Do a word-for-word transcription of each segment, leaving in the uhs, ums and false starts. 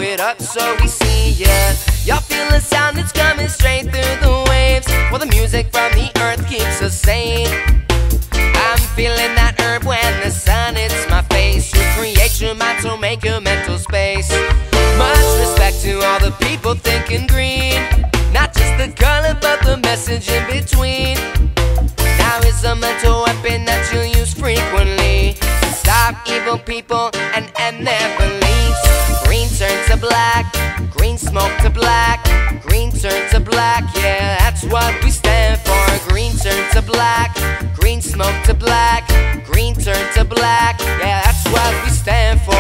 it up so we see ya. Y'all feel the sound that's coming straight through the waves. Well, the music from the earth keeps us sane. I'm feeling that herb when the sun hits my face. You create your mind, so make a mental space. Much respect to all the people thinking green. Not just the color, but the message in between. Now is a mental weapon that you'll use frequently to stop evil people and end their beliefs. Green turns to black, green smoke to black, green turns to black, yeah, that's what we stand for. Green turns to black, green smoke to black, green turns to black, yeah, that's what we stand for.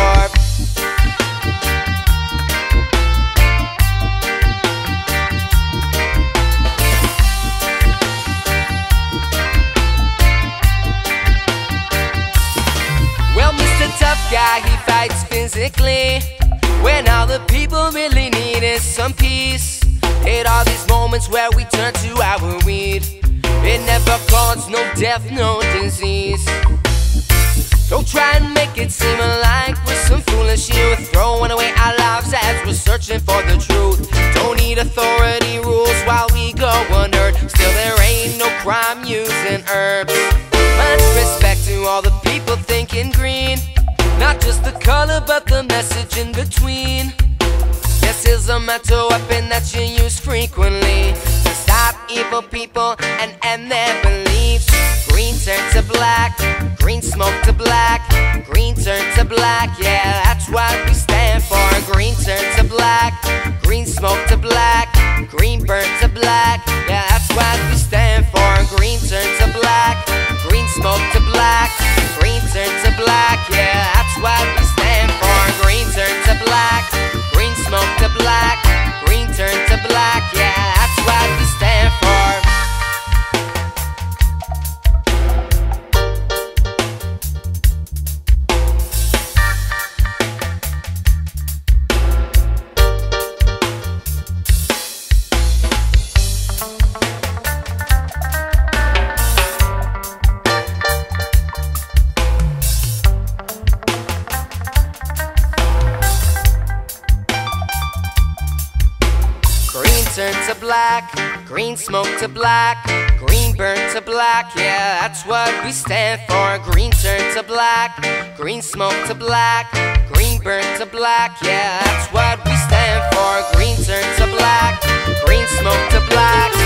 Well, Mister Tough Guy, he fights physically when all the people really need is some peace. Hate all these moments where we turn to our weed. It never caused no death, no disease. Don't try and make it seem like we're some foolish youth, throwing away our lives as we're searching for the truth. Don't need authority rules while we go unheard. Still there ain't no crime using herbs. Much respect to all the people thinking green. Not just the color, but the message in between. This is a mental weapon that you use frequently to stop evil people and end their beliefs. Green turn to black, green smoke to black, green turn to black, yeah, that's what we stand for. Green turn to black, green smoke to black, green burn to black, yeah, that's what we stand for. Green turn to black, green smoke to black, green turn to black, yeah, that's what we stand for. Green turn to black, green smoke to black, green turn to black, yeah, that's what we stand for. Green turn to black, green smoke to black, green burn to black, yeah, that's what we stand for. Green turn to black, green smoke to black, green burn to black, yeah, that's what we stand for. Green turn to black, green smoke to black.